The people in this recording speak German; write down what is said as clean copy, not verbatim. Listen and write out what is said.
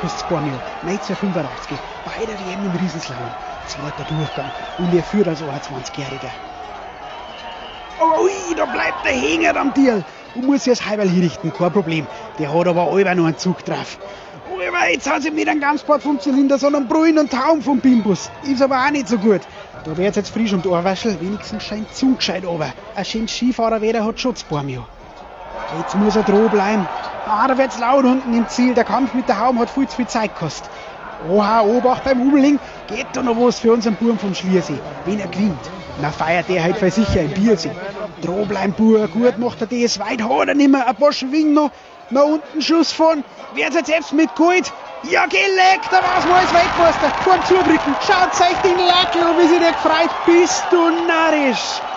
kostet es 2 Millionen. 1985, bei der WM im Riesenslalom. Zweiter Durchgang und er führt als 21-Jähriger. Ui, da bleibt der Hänger am Tier und muss sich das Halberl hinrichten, kein Problem. Der hat aber allweil noch einen Zug drauf. Aber jetzt hat sie nicht einen Gamspart vom Zylinder, sondern Brüllen und Taum vom Bimbus. Ist aber auch nicht so gut. Da wird's jetzt frisch um die Ohrwaschel, wenigstens scheint zugescheit runter. Ein schönes Skifahrer hat schon das Bormio. Jetzt muss er droh bleiben. Da wird's laut unten im Ziel. Der Kampf mit der Haum hat viel zu viel Zeit gekostet. Oha, Obacht beim Umling. Geht da noch was für unseren Buben vom Schliersee. Wenn er gewinnt, dann feiert der halt für sicher im Biersee. Droh bleiben, Bub. Gut macht er das. Weit hat er nicht mehr. Ein paar Schwingen noch. Nach unten Schuss von. Wird's jetzt selbst mit Gold? Ja, geleckt, da war's mal als Weltmeister. Vorm Zubrücken. Schaut euch den Lackel an, wie sich der gefreut. Bist du narrisch?